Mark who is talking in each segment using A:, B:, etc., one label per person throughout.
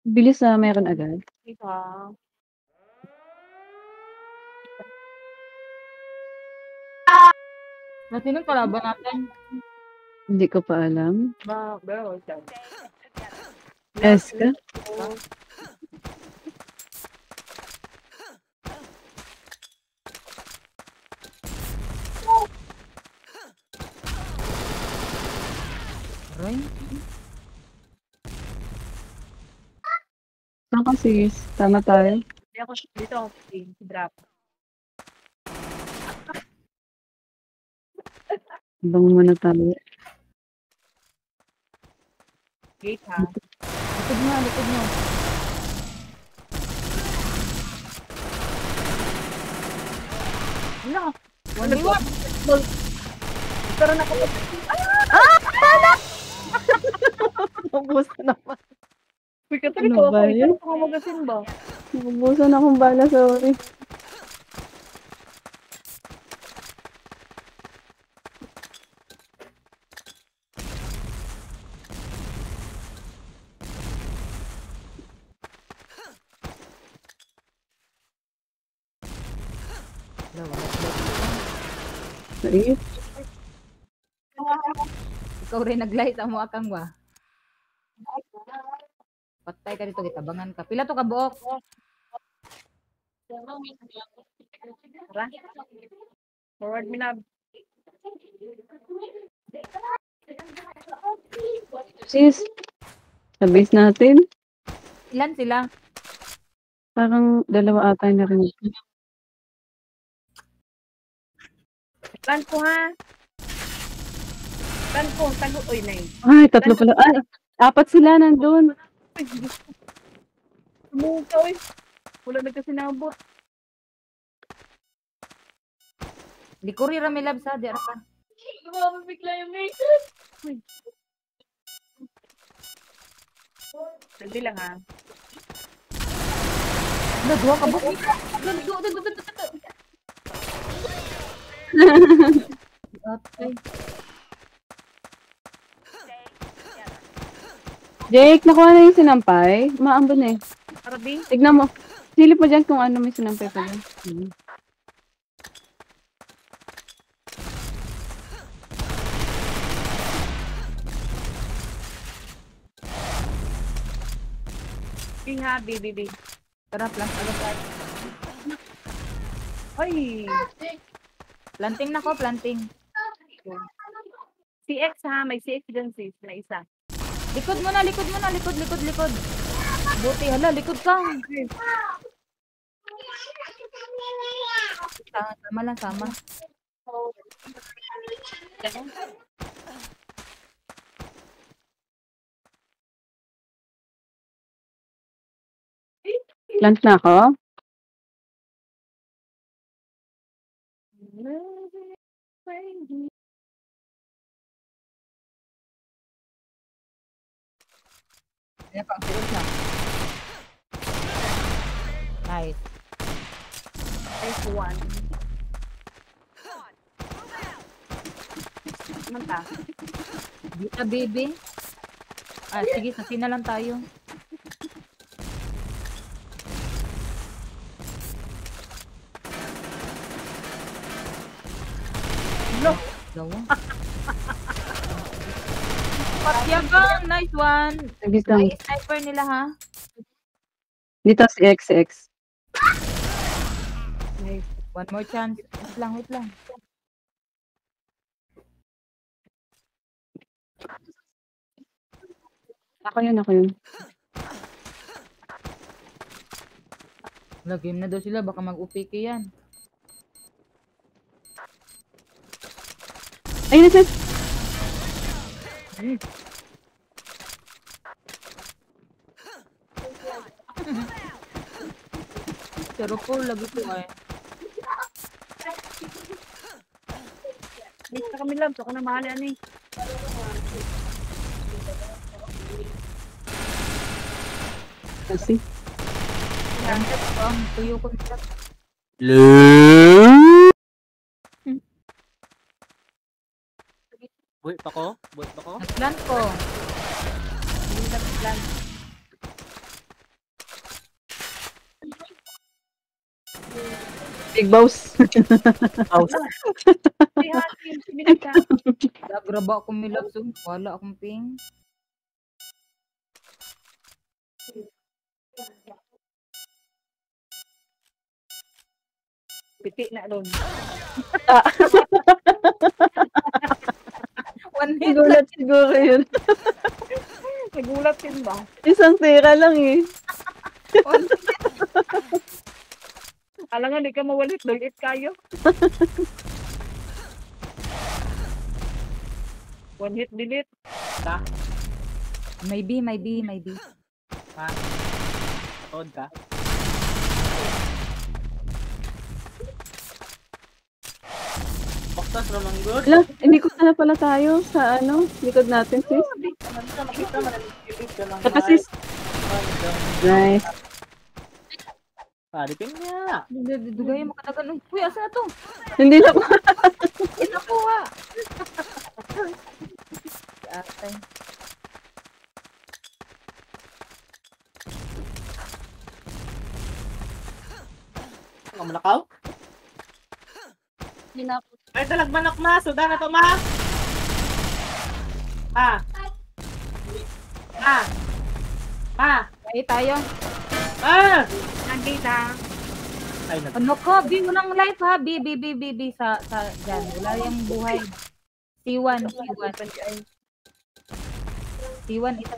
A: Bilis na meron agad.
B: Ikaw.
C: Sinong kalaban natin?
A: Hindi ko pa alam.
B: Bro,
A: Eska?
C: Aray.
A: Saan ka sis? Tama tayo.
B: Hindi ako dito ako si drop.
A: Ibang muna tayo.
B: Gate ha.
C: Likod mo, likod mo.
B: Wala.
C: One by one.
B: Pero na ako.
A: Nabubusan naman.
B: Uy, katali
A: Ano
B: ko
A: ba
B: ako.
A: yun?
B: Ito ako magasin ba?
A: Nabubusan akong bala, sorry. Nais?
C: Ikaw rin nag-light ang mga kang ba? Patay ka dito, gitabangan ka. Pila to ka buok?
B: Tara. Forward me na.
A: Sis, sa base natin,
C: Ilan sila?
A: parang dalawa ata na rin.
B: Plan ko ha. Plan ko. Tago. Uy, nai.
A: Ay, tatlo pala. Ay, apat sila nandun.
B: Sumuka, uy. Wala na kasi nabot.
C: Likuri rami lab sa di ka.
B: Bigla yung mate. Hindi lang ha.
C: Nagwa ka buok. Okay.
A: Jake, nakuha na yung sinampay. Maambon eh.
B: Arabi.
A: Tignan mo. Silip mo dyan kung ano may sinampay pa dyan.
B: Iha, baby.
C: Tara, plant agad.
B: Ay.
C: Planting na ko, planting.
B: CX ha. May CX dyan sis. Na isa.
C: Likod mo na, likod mo na, likod. Buti, hala, likod ka. Sama lang, sama.
A: Plant na ako.
C: Kaya pang suot na. Nice.
B: Nice one. Manta.
C: Dita, baby. Ah, sige, sasi na lang tayo.
B: No.
C: Gawa. Patyagang, nice one.
A: Nagis lang.
C: Ay, sniper nila ha.
A: Dito si XX.
C: Nice. One more chance. Wait lang.
A: Ako yun.
C: Game na daw sila, baka mag-UPK yan.
A: Ayun na sis.
C: Pero po, lagi ko eh.
B: Miss na kami lang. So, ako na mahali ani.
A: Kasi.
C: Tuyo ko nila.
D: Buhay pa ko?
C: Nag-plant ko.
B: Hindi na plan.
A: Big boss.
D: House.
B: Si Hakim, similag ka.
C: Graba akong milabso. Wala akong ping.
B: Piti na ron.
C: One hit lang.
A: Nagulat siguro yun.
B: Nagulat yun ba?
A: Isang tira lang eh.
C: One hit.
B: Alam nga, di ka mawalit. Dulit kayo. One hit, delete.
C: Maybe.
D: Ha? Toad ka? Baktas naman good.
A: Ala, hindi ko na pala tayo sa likod natin sis.
D: Makita mo na nag-kilit ka lang.
A: Saka sis. Nice.
D: Paripin niya.
C: Dugay mo katagan. Uy, asa na to?
A: Hindi na
C: Inakuha. Atay.
D: Ang malakaw? Ay, dalag manok ma. Suda na to ma. Ma. Ma. Ma.
C: Ay, tayo.
D: Ma.
B: Nandita.
D: Ay, nag...
C: Ano ko? B, walang life ha. B. Sa dyan. Wala yung buhay. C1. C1, isa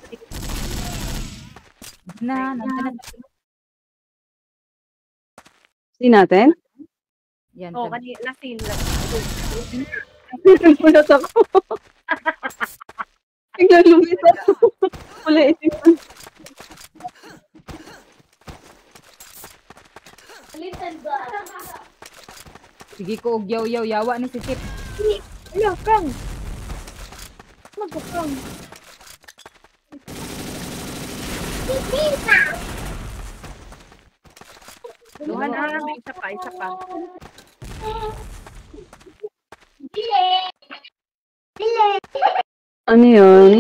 C: nandiyan na.
A: Si natin?
C: Yan.
B: Oo,
C: sabi.
B: kanina lasin.
A: Nagulat ako. Biglang lumita. Wala isipan.
C: Sige ko, yaw, yawa ni si Chip.
B: Ayaw, kang. Magkakang. Duha na, may isa pa.
A: Ano yun?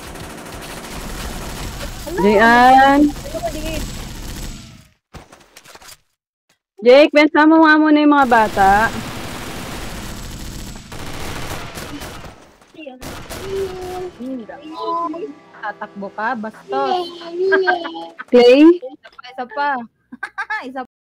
A: Jayan. Jake, bensama mo nga muna yung mga bata.
C: Tatakbo ka, bastos.
A: Clay?
C: Isa pa. Isa